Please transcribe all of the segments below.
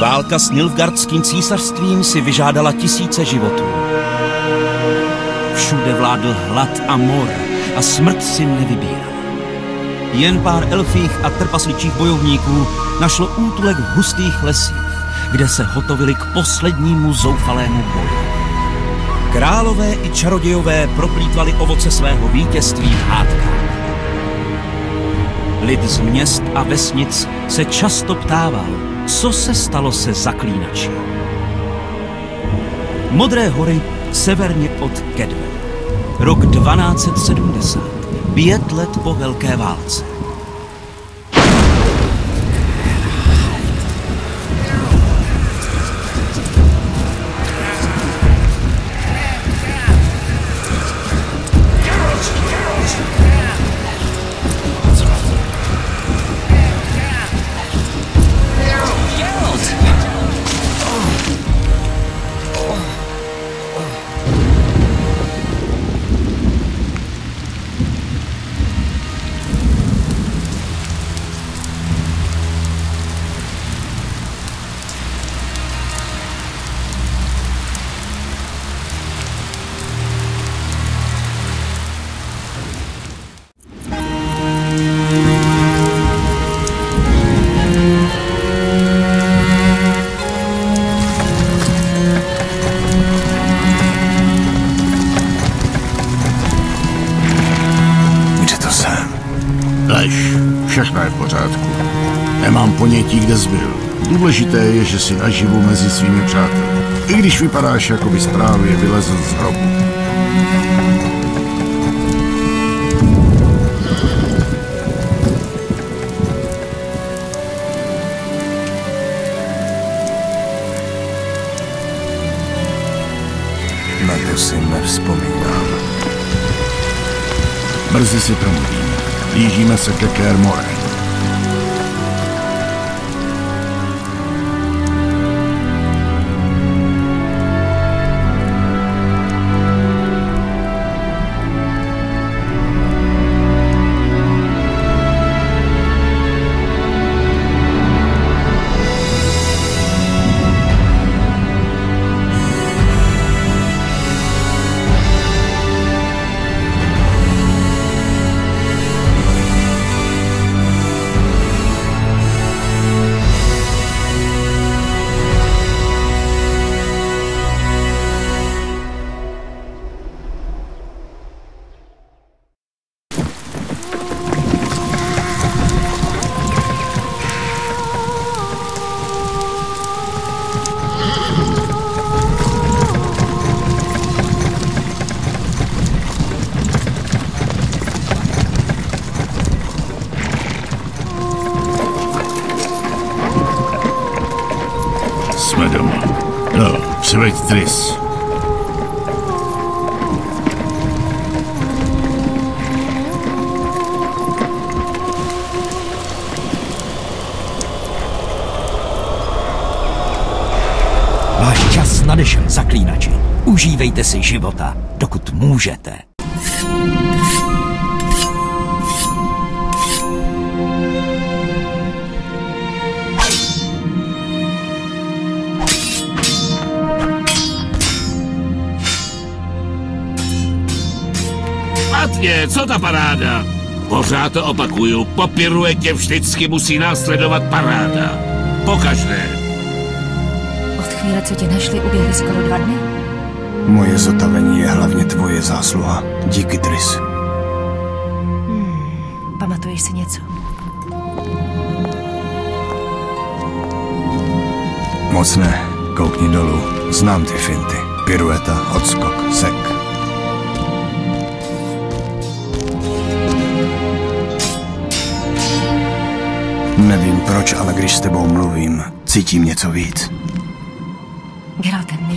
Válka s Nilfgaardským císařstvím si vyžádala tisíce životů. Všude vládl hlad a mor a smrt si nevybíral. Jen pár elfích a trpasličích bojovníků našlo útulek v hustých lesích, kde se hotovili k poslednímu zoufalému boji. Králové i čarodějové proplýtvali ovoce svého vítězství v hádkách. Lid z měst a vesnic se často ptával, co se stalo se zaklínači. Modré hory severně od Kedve. Rok 1270. 5 let po Velké válce. Všechno je v pořádku. Nemám ponětí, kde jsi byl. Důležité je, že jsi naživu mezi svými přáteli. I když vypadáš, jako bys právě vylezl z hrobu. Na to si nevzpomínám. Brzy si promluvíme. Blížíme se ke Kaer Morhen. Jsme doma. No, přiveď Triss. Váš čas nadešel, zaklínači. Užívejte si života, dokud můžete. Špatně, co ta paráda? Pořád to opakuju, po piruetě vždycky musí následovat paráda. Pokaždé. Od chvíle, co tě našli, uběhly skoro 2 dny? Moje zotavení je hlavně tvoje zásluha. Díky, Triss. Pamatuješ si něco? Moc ne. Koukni dolů. Znám ty finty. Pirueta, odskok, sek. Nevím proč, ale když s tebou mluvím, cítím něco víc. Geraltem, mi...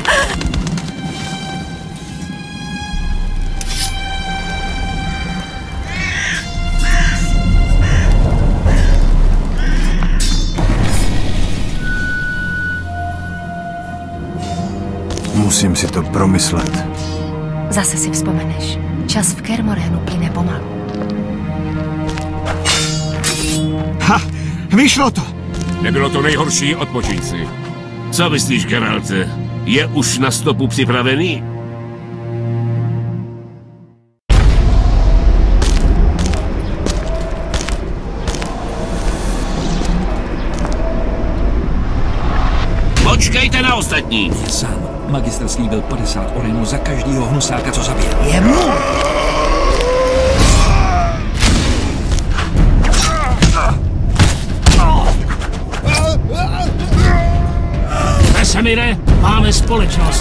Musím si to promyslet. Zase si vzpomeneš. Čas v Kaer Morhenu plyne pomalu. Ha! Vyšlo to! Nebylo to nejhorší, odpočin si. Co myslíš, Geralte? Je už na stopu připravený? Počkejte na ostatní. Je sám. Magistr slíbil 50 orenů za každýho hnusáka, co zabije. Je můj! Vesemire, máme společnost.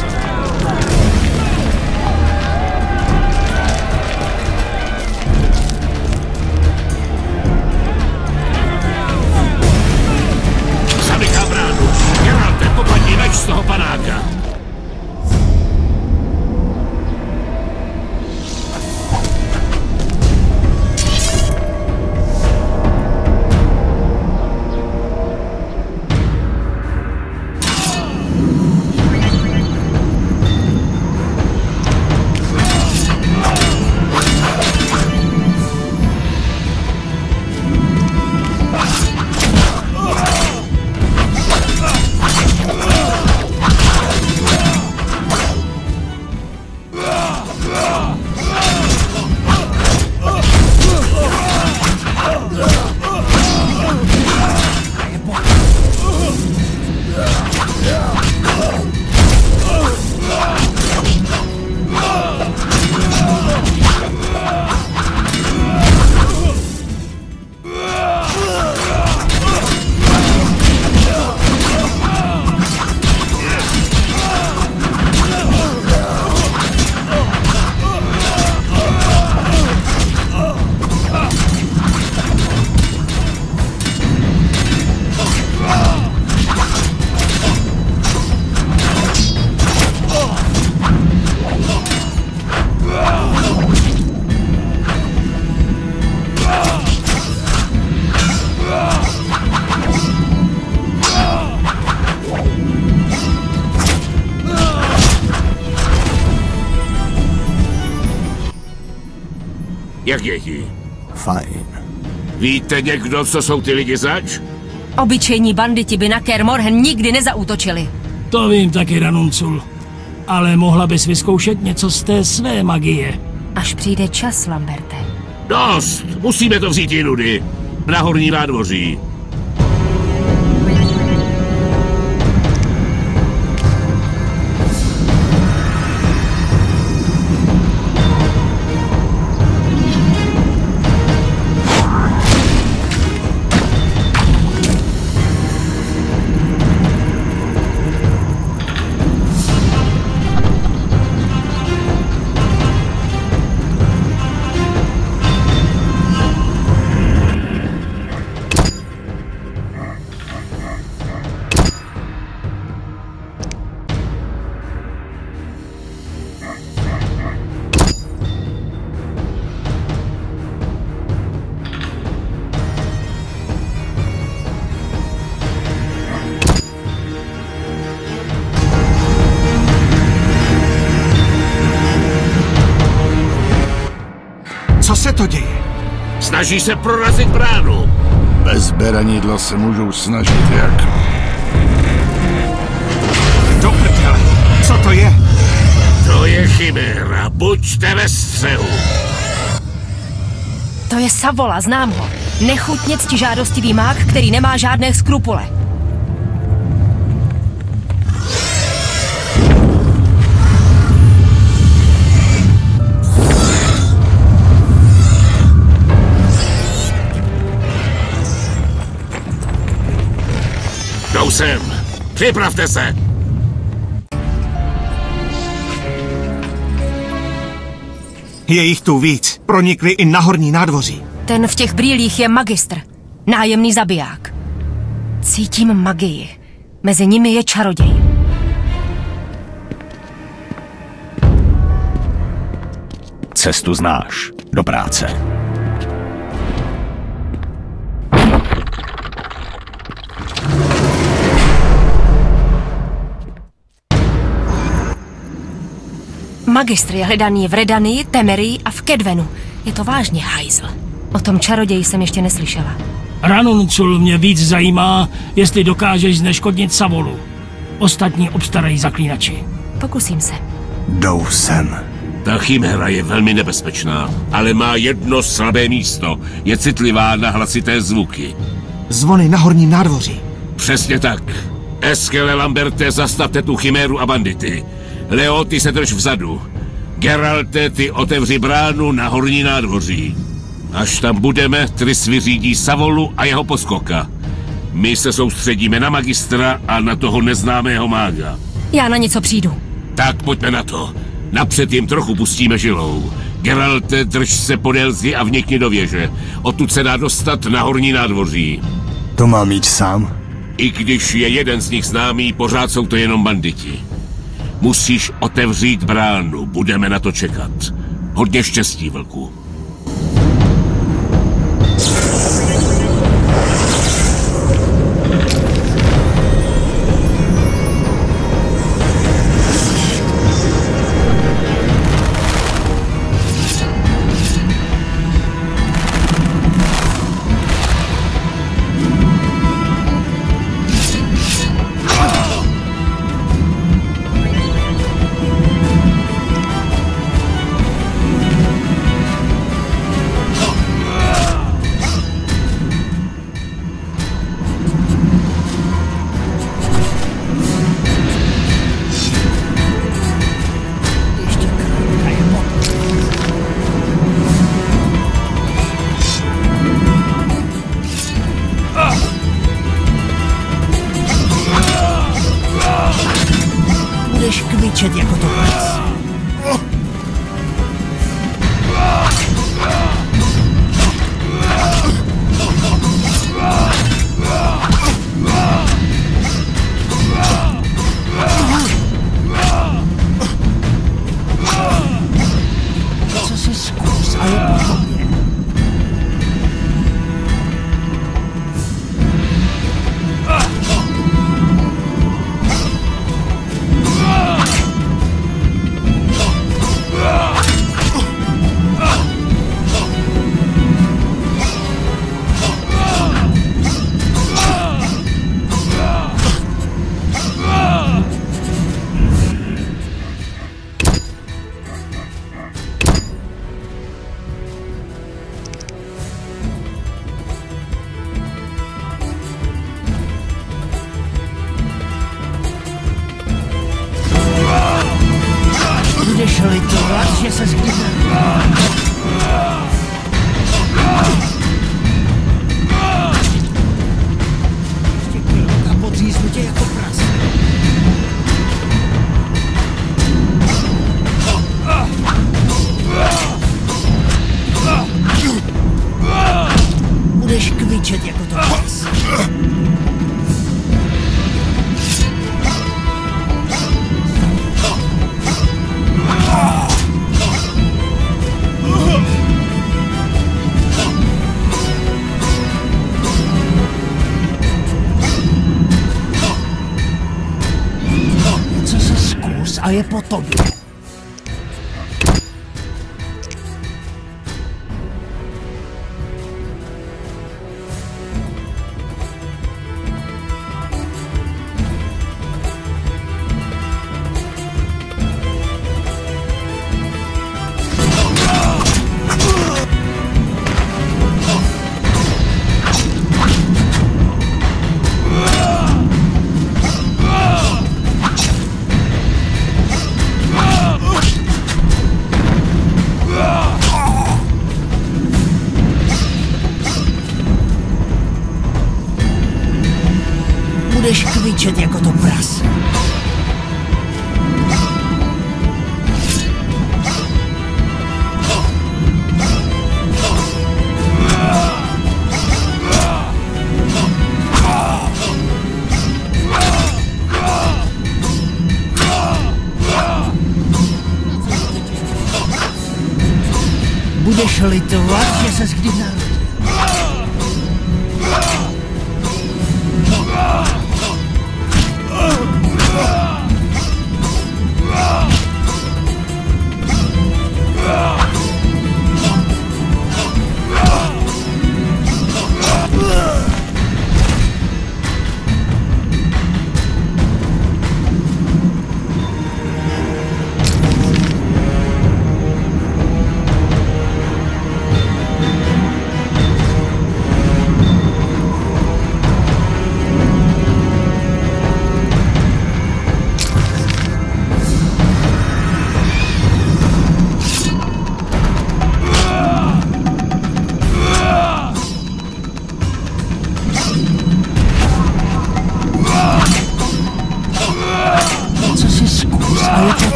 Zamykám bránu. Geralte, popadni meč z toho panáka. Jak je ti? Fajn. Víte někdo, co jsou ty lidi zač? Obyčejní banditi by na Kaer Morhen nikdy nezaútočili. To vím taky, Ranuncul. Ale mohla bys vyzkoušet něco z té své magie. Až přijde čas, Lamberte. Dost! Musíme to vzít jinudy. Na horní nádvoří. Co se to děje? Snaží se prorazit bránu. Bez beranidla se můžou snažit jak. Do prdele, co to je? To je chiméra, buďte ve střehu. To je Savola, znám ho. Nechutně ctižádostivý mák, který nemá žádné skrupule. Jdou sem. Připravte se. Je jich tu víc. Pronikli i na horní nádvoří. Ten v těch brýlích je magistr. Nájemný zabiják. Cítím magii. Mezi nimi je čaroděj. Cestu znáš. Do práce. Magistr je hledaný v Redanii, Temerii a v Kedvenu. Je to vážně hajzl. O tom čaroději jsem ještě neslyšela. Ranuncul, mě víc zajímá, jestli dokážeš zneškodnit Savolu. Ostatní obstarají zaklínači. Pokusím se. Jdou sem. Ta chiméra je velmi nebezpečná, ale má jedno slabé místo. Je citlivá na hlasité zvuky. Zvony na horním nádvoří. Přesně tak. Eskele, Lamberte, zastavte tu chiméru a bandity. Leo, ty se drž vzadu. Geralte, ty otevři bránu na horní nádvoří. Až tam budeme, Triss vyřídí Savolu a jeho poskoka. My se soustředíme na magistra a na toho neznámého mága. Já na něco přijdu. Tak pojďme na to. Napřed jim trochu pustíme žilou. Geralte, drž se podél zdi a vnikni do věže. Odtud se dá dostat na horní nádvoří. To mám jít sám? I když je jeden z nich známý, pořád jsou to jenom banditi. Musíš otevřít bránu, budeme na to čekat. Hodně štěstí, vlku. Budeš kvičet jako to pes. Co si zkus a je po tobě. Budeš litovat, že se zkydne. Ještě chvilku a podříznu tě jako prase. Budeš kvičet jako to pes. Co se zkus a je po tobě. Budeš kvičet jako to prase. Budeš litovat, že ses kdy narodil.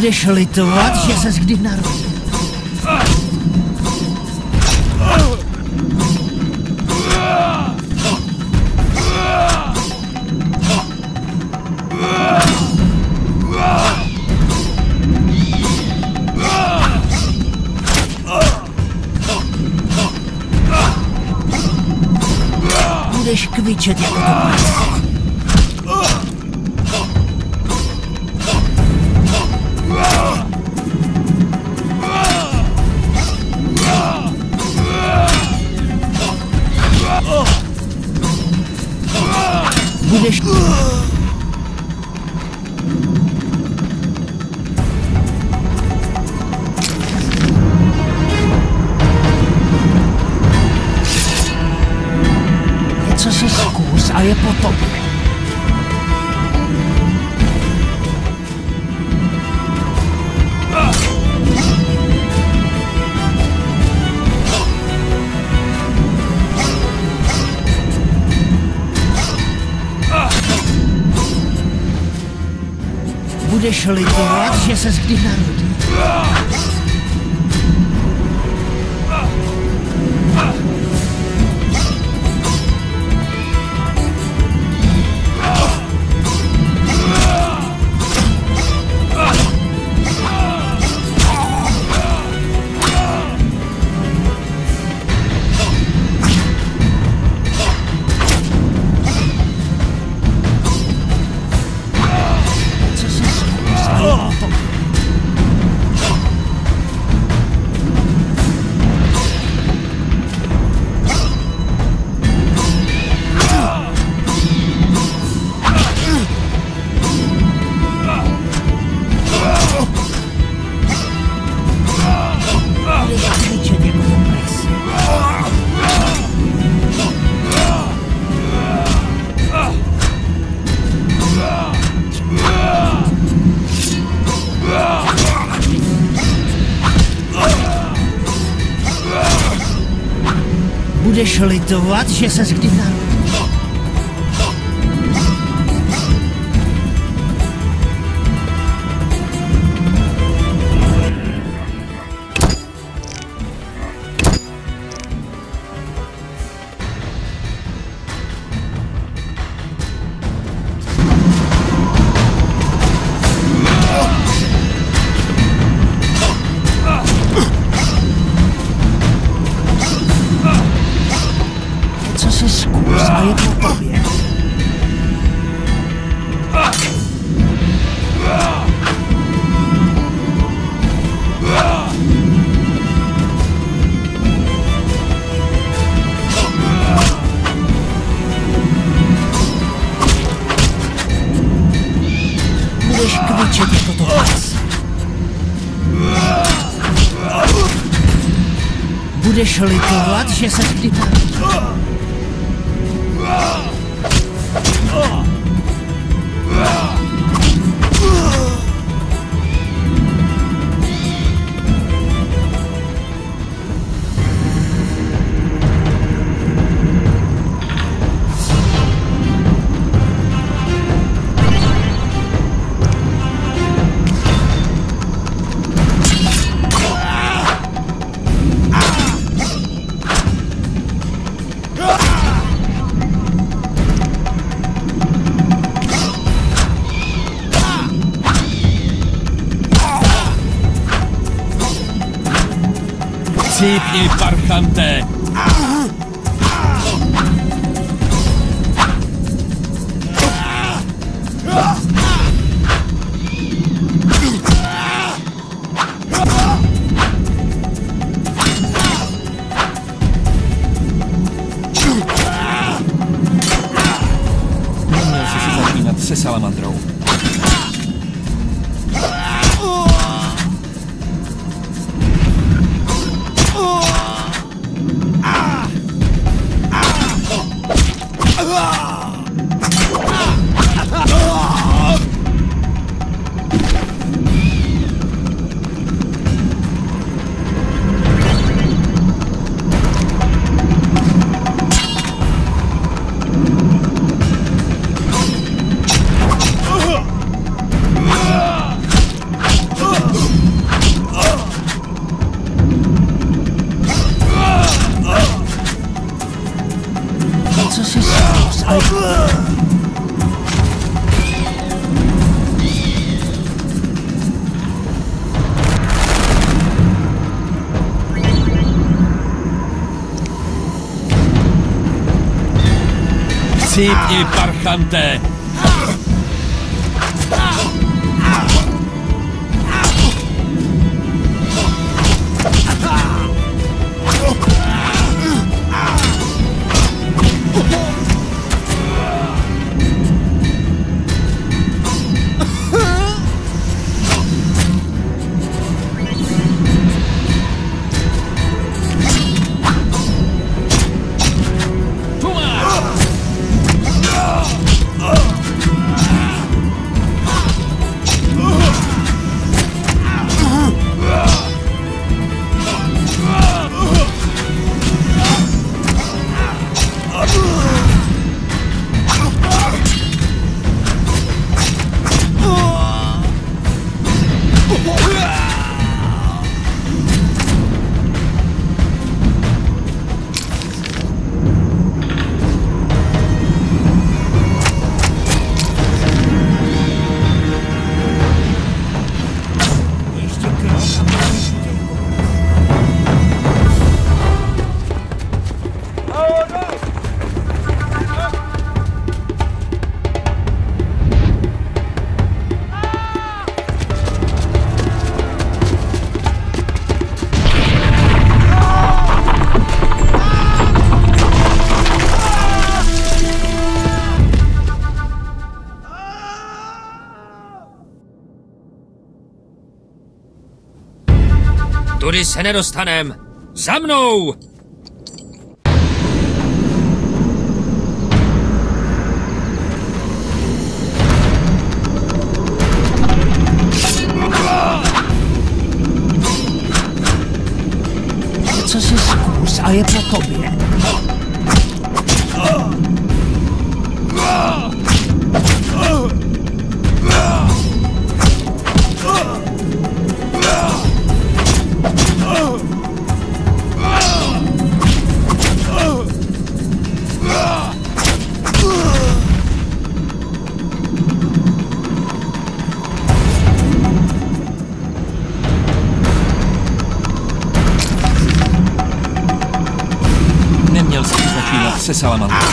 Budeš litovat, že ses kdy narodil. Budeš kvičet jako to prase. Budeš... Něco si zkus a je po tobě. Budeš litovat, že ses kdy narodil. Budeš litovat, že ses kdy narodil. Zkus a je po tobě. Budeš kvičet jako to pes. Budeš litovat, že ses kdy narodil. Cípni, parchante! Neměl jsi si začínat se salamandrou. Chcípni, parchante! Tudy se nedostanem! Za mnou! Co si zkus a je po tobě. Neměl jsem začínat se salamantrou.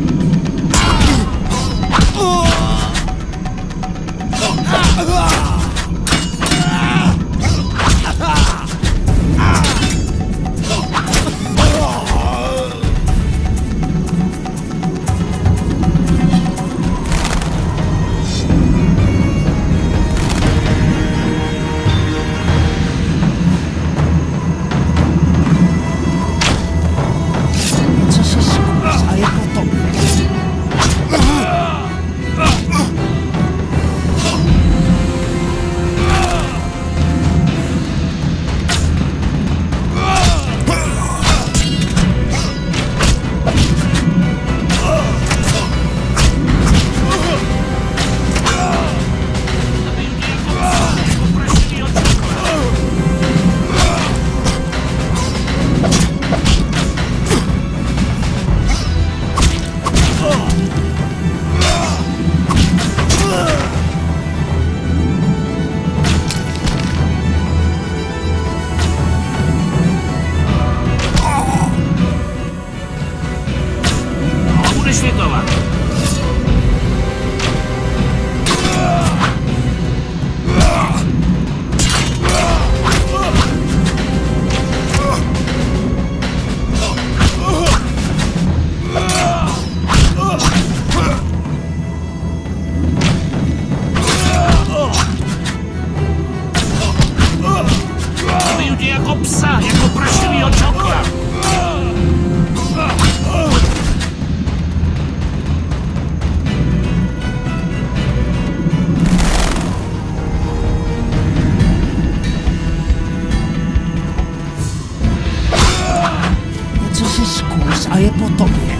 A je po tobě.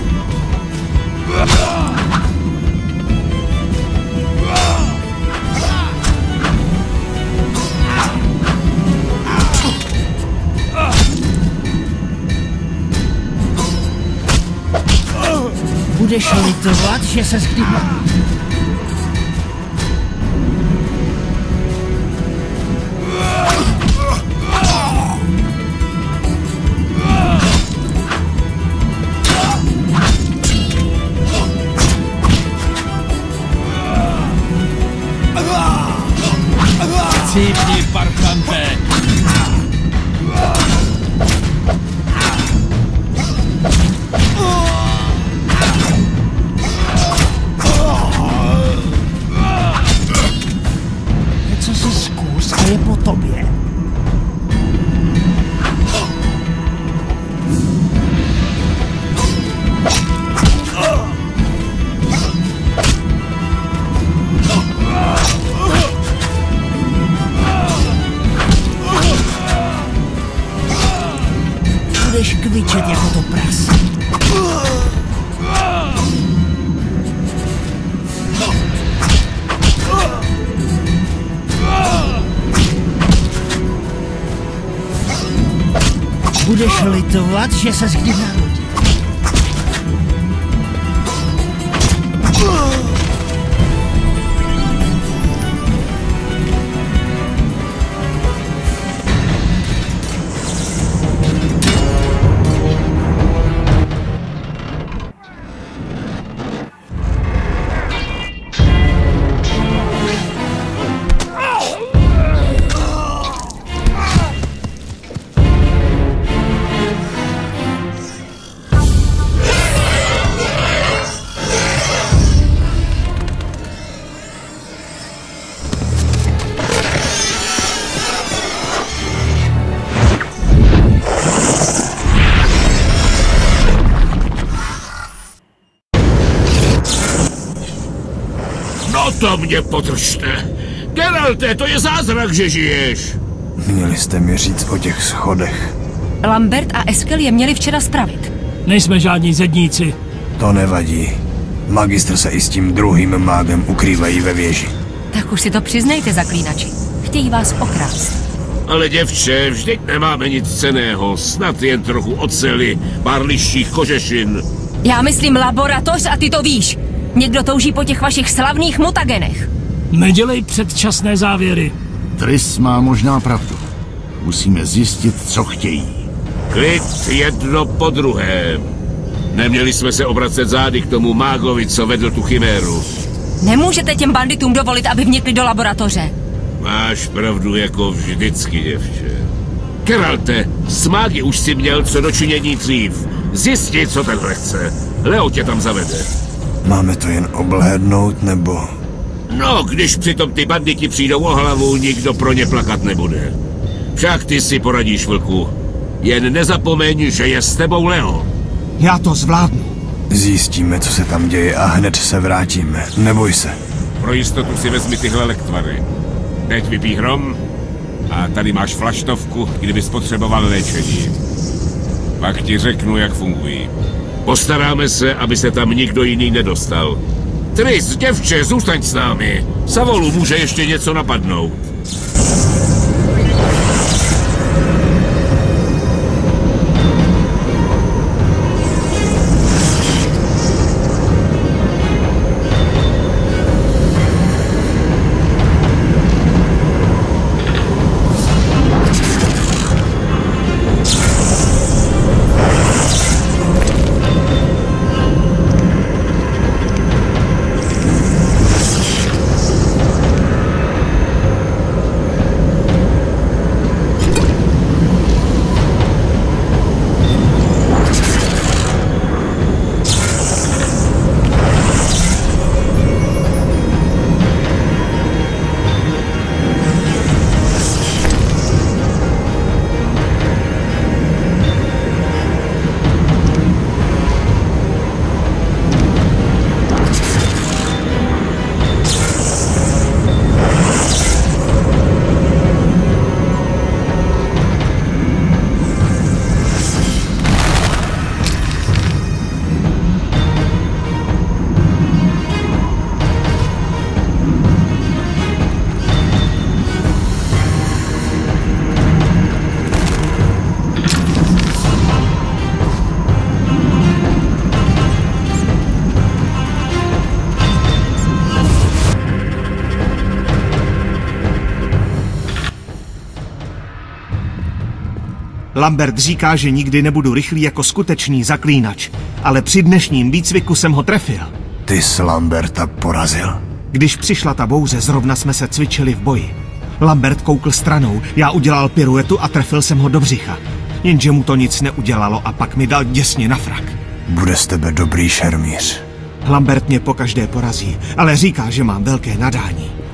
Budeš litovat, že se zchybnul. Budeš kvičet jako to prase. Budeš litovat, že ses kdy narodil. To mě podržte. Geralte, to je zázrak, že žiješ. Měli jste mi říct o těch schodech. Lambert a Eskel je měli včera spravit. Nejsme žádní zedníci. To nevadí. Magistr se i s tím druhým mágem ukrývají ve věži. Tak už si to přiznejte, zaklínači. Chtějí vás okrást. Ale děvče, vždyť nemáme nic cenného. Snad jen trochu oceli, pár liších kožešin. Já myslím laboratoř a ty to víš. Někdo touží po těch vašich slavných mutagenech. Nedělej předčasné závěry. Triss má možná pravdu. Musíme zjistit, co chtějí. Klid jedno po druhém. Neměli jsme se obracet zády k tomu mágovi, co vedl tu chiméru. Nemůžete těm banditům dovolit, aby vnikli do laboratoře. Máš pravdu jako vždycky, děvče. Geralte, s mágy už si měl co dočinění dřív. Zjistit, co tenhle chce. Leo tě tam zavede. Máme to jen obhlédnout, nebo... No, když přitom ty banditi přijdou o hlavu, nikdo pro ně plakat nebude. Však ty si poradíš, vlku. Jen nezapomeň, že je s tebou Leo. Já to zvládnu. Zjistíme, co se tam děje a hned se vrátíme. Neboj se. Pro jistotu si vezmi tyhle lektvary. Teď vypij hrom a tady máš flaštovku, kdyby spotřeboval léčení. Pak ti řeknu, jak fungují. Postaráme se, aby se tam nikdo jiný nedostal. Triss, děvče, zůstaň s námi. Savolu může ještě něco napadnout. Lambert říká, že nikdy nebudu rychlý jako skutečný zaklínač, ale při dnešním výcviku jsem ho trefil. Ty jsi Lamberta porazil? Když přišla ta bouře, zrovna jsme se cvičili v boji. Lambert koukl stranou, já udělal piruetu a trefil jsem ho do břicha. Jenže mu to nic neudělalo a pak mi dal děsně na frak. Bude z tebe dobrý šermíř. Lambert mě pokaždé porazí, ale říká, že mám velké nadání.